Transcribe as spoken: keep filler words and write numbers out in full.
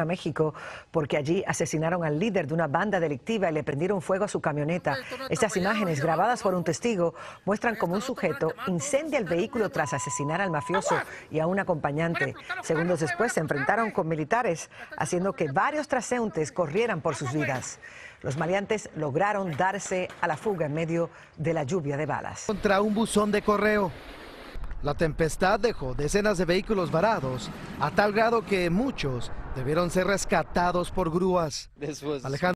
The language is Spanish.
a México porque allí asesinaron al líder de una banda delictiva y le prendieron fuego a su camioneta. Estas imágenes, grabadas por un testigo, muestran cómo un sujeto incendia el vehículo tras asesinar al mafioso y a un acompañante. Segundos después se enfrentaron con militares, haciendo que varios transeúntes corrieran por sus vidas. Los maleantes lograron darse a la fuga en medio de la lluvia de balas. Contra un buzón de correo. La tempestad dejó decenas de vehículos varados, a tal grado que muchos debieron ser rescatados por grúas. Alejandro